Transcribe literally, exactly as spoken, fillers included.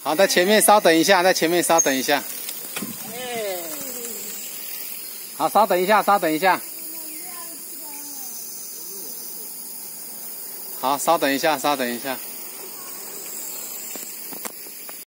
好，在前面稍等一下，在前面稍等一下。好，稍等一下，稍等一下。好，稍等一下，稍等一下。